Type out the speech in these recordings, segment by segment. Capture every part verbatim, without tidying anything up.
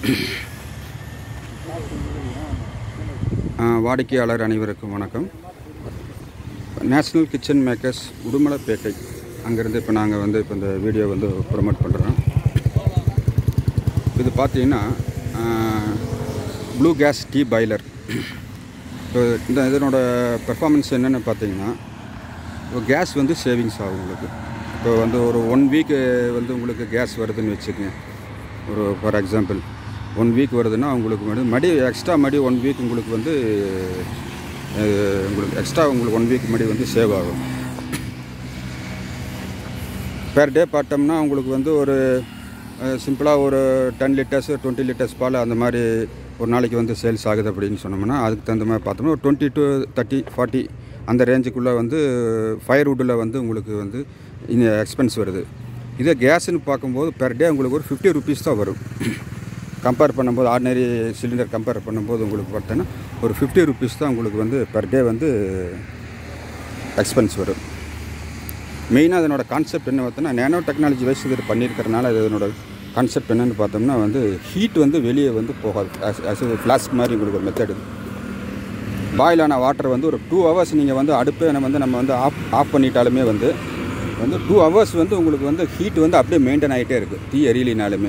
வாடிக்கையாளர் அனைவருக்கும் வணக்கம். நேஷ்னல் கிச்சன் மேக்கர்ஸ் உடுமலைப்பேட்டை அங்கேருந்து இப்போ நாங்கள் வந்து இப்போ இந்த வீடியோ வந்து ப்ரொமோட் பண்ணுறோம். இது பார்த்தீங்கன்னா ப்ளூ கேஸ் டீ பாய்லர். இப்போ இந்த இதனோட பெர்ஃபார்மன்ஸ் என்னென்னு பார்த்தீங்கன்னா, இப்போ கேஸ் வந்து சேவிங்ஸ் ஆகும் உங்களுக்கு. இப்போ வந்து ஒரு ஒன் வீக்கு வந்து உங்களுக்கு கேஸ் வருதுன்னு வச்சுக்கோங்க. ஒரு ஃபார் எக்ஸாம்பிள் ஒன் வீக் வருதுன்னா உங்களுக்கு வந்து மடி எக்ஸ்ட்ரா மடி ஒன் வீக் உங்களுக்கு வந்து உங்களுக்கு எக்ஸ்ட்ரா உங்களுக்கு ஒன் வீக் மடி வந்து சேவ் ஆகும். பெர் டே பார்த்தோம்னா உங்களுக்கு வந்து ஒரு சிம்பிளாக ஒரு டென் லிட்டர்ஸ் டுவெண்ட்டி லிட்டர்ஸ் பால் அந்த மாதிரி ஒரு நாளைக்கு வந்து சேல்ஸ் ஆகுது அப்படின்னு சொன்னோம்னா, அதுக்கு தகுந்த மாதிரி பார்த்தோம்னா ஒரு டுவெண்ட்டி டு தேர்ட்டி ஃபார்ட்டி அந்த ரேஞ்சுக்குள்ளே வந்து ஃபயர்வுட்டில் வந்து உங்களுக்கு வந்து இந்த எக்ஸ்பென்ஸ் வருது. இதே கேஸுன்னு பார்க்கும்போது பெர் டே உங்களுக்கு ஒரு ஃபிஃப்டி ருபீஸ் தான் வரும். கம்பேர் பண்ணும்போது ஆர்டினரி சிலிண்டர் கம்பேர் பண்ணும்போது உங்களுக்கு பார்த்தோன்னா ஒரு ஃபிஃப்டி ருபீஸ் தான் உங்களுக்கு வந்து பெர் டே வந்து எக்ஸ்பென்ஸ் வரும். மெயினாக அதனோட கான்செப்ட் என்ன பார்த்தோன்னா, நேனோ டெக்னாலஜி வைஸ் இது பண்ணியிருக்கிறனால இதனோட கான்செப்ட் என்னென்னு பார்த்தோம்னா வந்து ஹீட் வந்து வெளியே வந்து போகாது. ஆஸ் ஃப்ளாஸ்க் மாதிரி உங்களுக்கு ஒரு மெத்தடு. பாயிலான வாட்டர் வந்து ஒரு டூ ஹவர்ஸ் நீங்கள் வந்து அடுப்பை நம்ம வந்து நம்ம வந்து ஆஃப் ஆஃப் பண்ணிட்டாலுமே வந்து வந்து டூ ஹவர்ஸ் வந்து உங்களுக்கு வந்து ஹீட் வந்து அப்படியே மெயின்டைன் ஆகிட்டே இருக்குது தீ எரியலினாலுமே.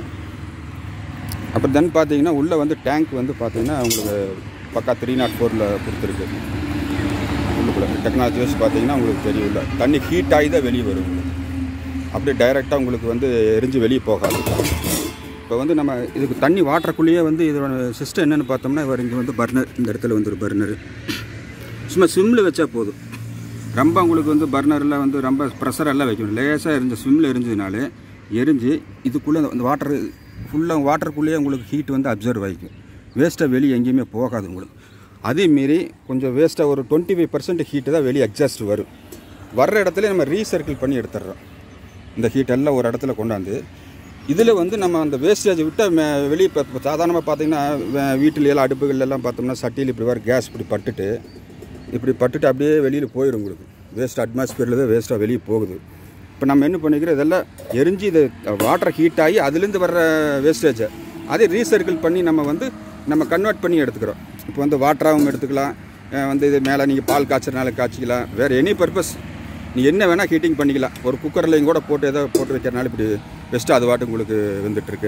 அப்புறம் தென் பார்த்தீங்கன்னா உள்ளே வந்து டேங்க் வந்து பார்த்தீங்கன்னா உங்களுக்கு பக்கா த்ரீ நாட் ஃபோரில் கொடுத்துருக்கு. உள்ளுக்குள்ளே டெக்னாலஜி வச்சு பார்த்தீங்கன்னா உங்களுக்கு தெரியல, தண்ணி ஹீட் ஆகி தான் வெளியே வரும். அப்படியே டைரெக்டாக உங்களுக்கு வந்து எரிஞ்சு வெளியே போகாது. இப்போ வந்து நம்ம இதுக்கு தண்ணி வாட்டருக்குள்ளேயே வந்து இதோட சிஸ்டம் என்னென்னு பார்த்தோம்னா, இவர் இங்கே வந்து பர்னர், இந்த இடத்துல வந்து ஒரு பர்னர் சும்மா ஸ்விம்மில் வச்சா போதும். ரொம்ப உங்களுக்கு வந்து பர்னரில் வந்து ரொம்ப ப்ரெஷர் எல்லாம் வைக்கணும். லேசாக எரிஞ்ச ஸ்விம்மில் எரிஞ்சதுனாலே எரிஞ்சு இதுக்குள்ளே அந்த வாட்டர் ஃபுல்லாக வாட்டருக்குள்ளேயே உங்களுக்கு ஹீட் வந்து அப்சர்வ் ஆகிக்கும். வேஸ்ட்டாக வெளியே எங்கேயுமே போகாது உங்களுக்கு. அதேமாரி கொஞ்சம் வேஸ்ட்டாக ஒரு டுவெண்ட்டி ஃபைவ் பர்சன்ட் ஹீட்டு தான் வெளியே எக்ஸாஸ்ட் வரும். வர்ற இடத்துல நம்ம ரீசர்க்கிள் பண்ணி எடுத்துடுறோம். இந்த ஹீட் எல்லாம் ஒரு இடத்துல கொண்டாந்து இதில் வந்து நம்ம அந்த வேஸ்டேஜ் விட்டால் வெளியே இப்போ சாதாரணமாக பார்த்திங்கன்னா வீட்டில் எல்லாம் அடுப்புகள்லாம் பார்த்தோம்னா சட்டியில் இப்படி வர கேஸ் இப்படி பட்டுட்டு இப்படி பட்டுட்டு அப்படியே வெளியில் போயிடும் உங்களுக்கு. வேஸ்ட் அட்மாஸ்பியரில் தான் வேஸ்ட்டாக வெளியே போகுது. இப்போ நம்ம என்ன பண்ணிக்கிறோம், இதெல்லாம் எரிஞ்சு இது வாட்டர் ஹீட் ஆகி அதுலேருந்து வர்ற வேஸ்டேஜை அதே ரீசர்க்கிள் பண்ணி நம்ம வந்து நம்ம கன்வெர்ட் பண்ணி எடுத்துக்கிறோம். இப்போ வந்து வாட்டராகவும் எடுத்துக்கலாம், வந்து இது மேலே நீங்கள் பால் காய்ச்சறனால காய்ச்சிக்கலாம், வேறு எனி பர்பஸ் நீ என்ன வேணால் ஹீட்டிங் பண்ணிக்கலாம். ஒரு குக்கர்லையும் கூட போட்டு ஏதோ போட்டு வைக்கிறனால இப்படி பெஸ்ட்டு அது வாட்டு உங்களுக்கு வந்துட்டுருக்கு.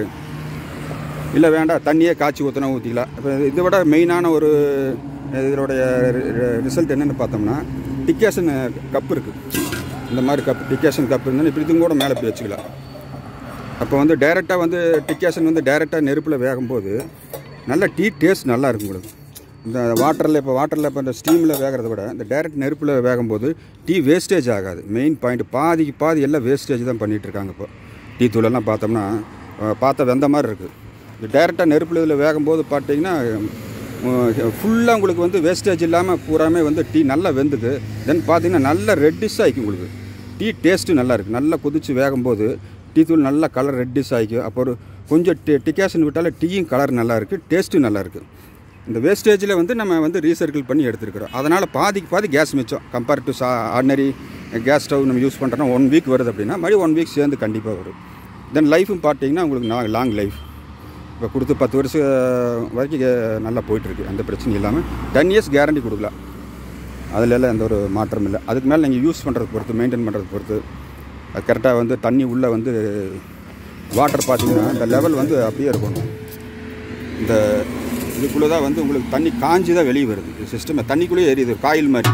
இல்லை வேண்டாம் தண்ணியே காய்ச்சி ஊற்றினா ஊற்றிக்கலாம். இப்போ இதை விட மெயினான ஒரு இதோடைய ரிசல்ட் என்னென்னு பார்த்தோம்னா, டிக்கேஷன் கப் இருக்குது. இந்த மாதிரி கப் டிக்கேஷன் கப் இருந்தால் இப்படி இதுவும் கூட மேலே போய் வச்சுக்கலாம். அப்போ வந்து டைரெக்டாக வந்து டிக்கேஷன் வந்து டைரெக்டாக நெருப்பில் வேகும்போது நல்ல டீ டேஸ்ட் நல்லா இருக்கும் உங்களுக்கு. இந்த வாட்டரில் இப்போ வாட்டரில் இப்போ இந்த ஸ்டீமில் வேகிறத விட இந்த டைரெக்ட் நெருப்பில் வேகும்போது டீ வேஸ்டேஜ் ஆகாது. மெயின் பாயிண்ட் பாதிக்கு பாதி எல்லாம் வேஸ்டேஜ் தான் பண்ணிகிட்ருக்காங்க. இப்போ டீ தூளெல்லாம் பார்த்தோம்னா பார்த்தா வெந்த மாதிரி இருக்குது. இது டைரெக்டாக நெருப்பில் இதில் வேகும்போது பார்த்தீங்கன்னா ஃபுல்லாக உங்களுக்கு வந்து வேஸ்டேஜ் இல்லாமல் பூராமே வந்து டீ நல்லா வெந்துக்கு. தென் பார்த்தீங்கன்னா நல்லா ரெட்டிஷ் ஆகிக்கும் உங்களுக்கு. டீ டேஸ்ட்டு நல்லா இருக்குது. நல்லா கொதித்து வேகும்போது டீ தூள் நல்லா கலர் ரெட்டிஷ் ஆகிக்கும். அப்போ ஒரு கொஞ்சம் டி டிகேஷன் விட்டாலே டீயும் கலர் நல்லா இருக்குது, டேஸ்ட்டும் நல்லா இருக்குது. இந்த வேஸ்டேஜில் வந்து நம்ம வந்து ரீசர்க்கிள் பண்ணி எடுத்துருக்கிறோம். அதனால் பாதிக்கு பாதி கேஸ் மிச்சம். கம்பேர் டு சா ஆர்டினரி கேஸ் ஸ்டவ் நம்ம யூஸ் பண்ணுறோன்னா ஒன் வீக் வருது அப்படின்னா மறுபடியும் ஒன் வீக் சேர்ந்து கண்டிப்பாக வரும். தென் லைஃபும் பார்த்தீங்கன்னா உங்களுக்கு நான் லாங் லைஃப் இப்போ கொடுத்து பத்து வருஷம் வரைக்கும் நல்லா போயிட்டுருக்கு. எந்த பிரச்சனையும் இல்லாமல் டென் இயர்ஸ் கேரண்டி கொடுக்கலாம். அதில் எல்லாம் எந்த ஒரு மாற்றம் இல்லை. அதுக்கு மேலே நீங்கள் யூஸ் பண்ணுறது பொறுத்து, மெயின்டைன் பண்ணுறது பொறுத்து, அது கரெக்டாக வந்து தண்ணி உள்ளே வந்து வாட்டர் பார்த்தீங்கன்னா இந்த லெவல் வந்து அப்படியே இருக்கணும். இந்த இதுக்குள்ளே தான் வந்து உங்களுக்கு தண்ணி காஞ்சி தான் வெளியே வருது. இது சிஸ்டம் தண்ணிக்குள்ளேயே எரியுது காயில் மாதிரி.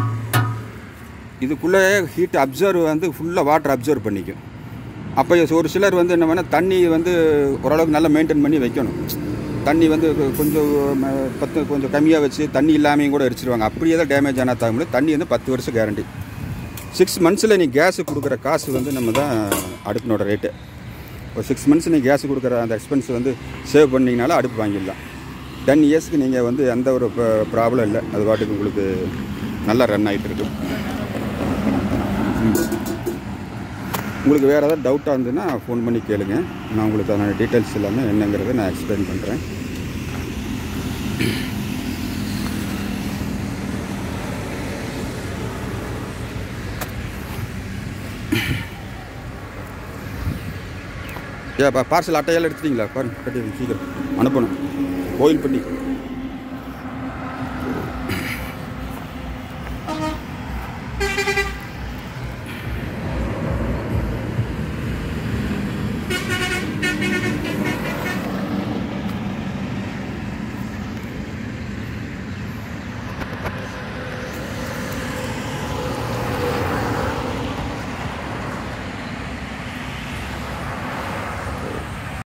இதுக்குள்ளே ஹீட் அப்சர்வ் வந்து ஃபுல்லாக வாட்டர் அப்சர்வ் பண்ணிக்கும். அப்போ ஒரு சிலர் வந்து என்ன வேணால் தண்ணி வந்து ஓரளவுக்கு நல்லா மெயின்டைன் பண்ணி வைக்கணும். தண்ணி வந்து கொஞ்சம் பத்து கொஞ்சம் கம்மியாக வச்சு தண்ணி இல்லாமையும் கூட எரிச்சிருவாங்க. அப்படியே தான் டேமேஜ் ஆனால் தாங்க தண்ணி வந்து பத்து வருஷம் கேரண்டி. சிக்ஸ் மந்த்ஸில் நீ கேஸு கொடுக்குற காசு வந்து நம்ம தான் அடுப்பினோட ரேட்டு. ஒரு சிக்ஸ் மந்த்ஸ் நீ கேஸு கொடுக்குற அந்த எக்ஸ்பென்ஸ் வந்து சேவ் பண்ணிங்கனால அடுப்பு வாங்கிடலாம். டென் இயர்ஸ்க்கு நீங்கள் வந்து எந்த ஒரு ப்ராப்ளம் இல்லை. அது பாட்டுக்கு உங்களுக்கு நல்லா ரன் ஆகிட்டு இருக்கு. உங்களுக்கு வேறு ஏதாவது டவுட்டாக இருந்ததுன்னா ஃபோன் பண்ணி கேளுங்க. நான் உங்களுக்கு அதோட டீட்டெயில்ஸ் எல்லாமே என்னங்கிறத நான் எக்ஸ்பிளைன் பண்ணுறேன். ஓகே. அப்போ பார்சல் அட்டையெல்லாம் எடுத்துட்டிங்களா? பாருங்க, கட்டி சீக்கிரம் அனுப்பணும். கோயில்பட்டி.